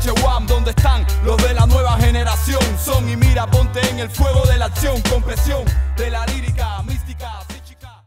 Chewam, ¿dónde están los de la nueva generación? Son y mira, ponte en el fuego de la acción, con presión de la lírica, mística, psíquica.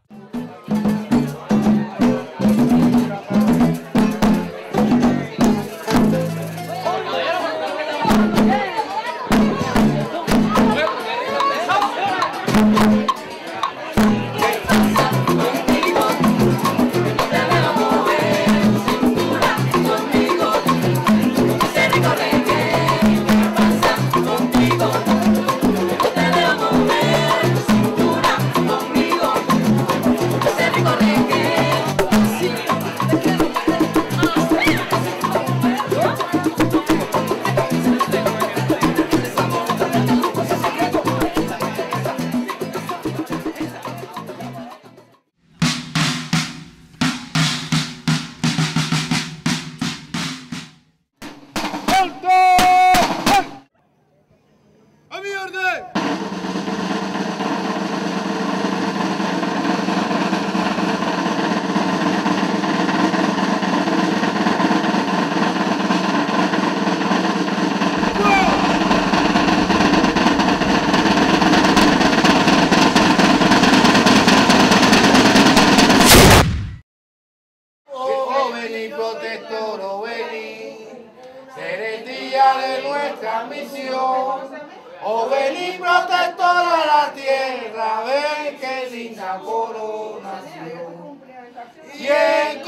Protector, oh vení, será el día de nuestra misión. Oh vení, protector a la tierra, ven qué linda coronación. Y en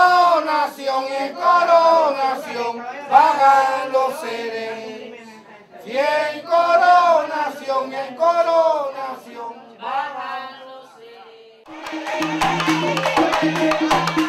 coronación, bajan los seres. Y en coronación, bajan los seres.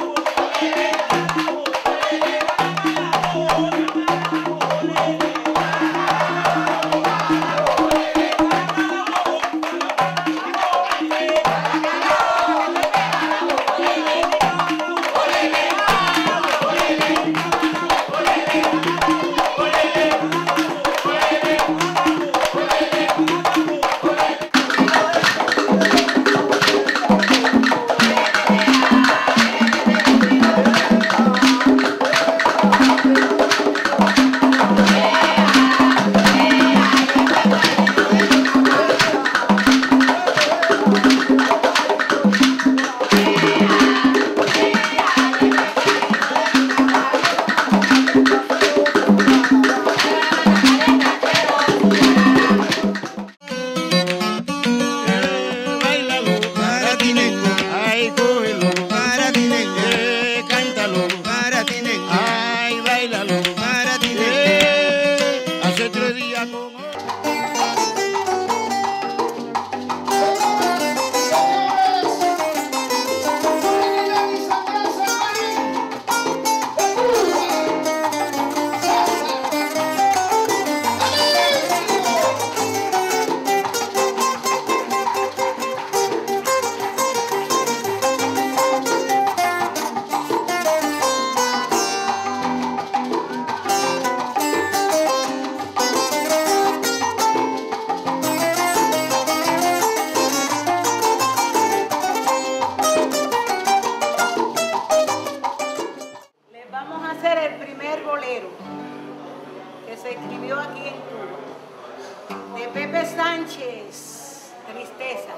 Que se escribió aquí en Cuba, de Pepe Sánchez, Tristeza.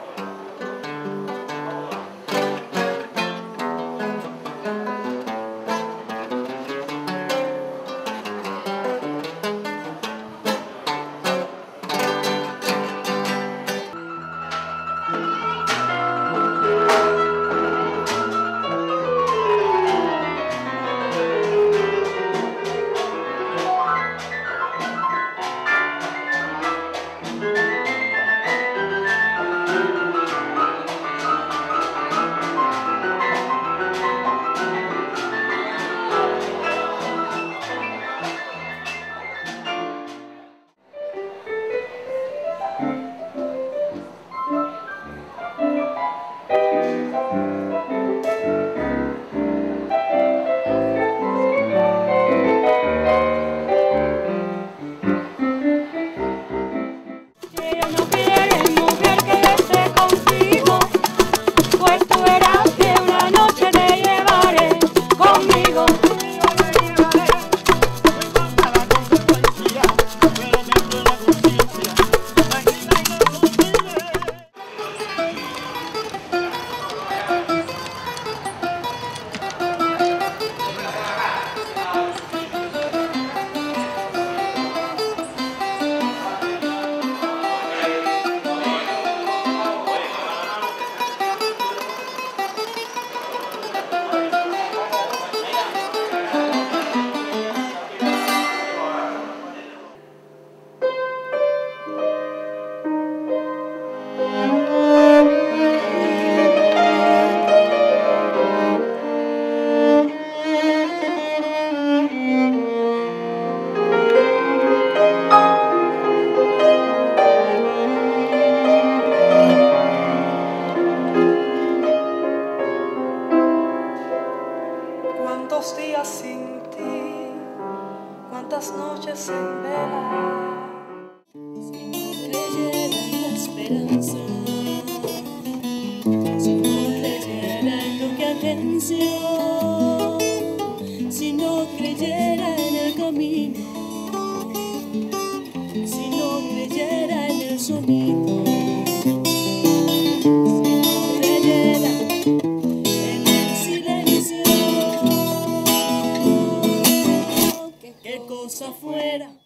Cuántos días sin ti, cuántas noches en vela. Si no creyera en la esperanza, si no creyera en lo que agenció, si no creyera en el camino, si no creyera en el sonido, si no creyera en el silencio, que qué cosa fuera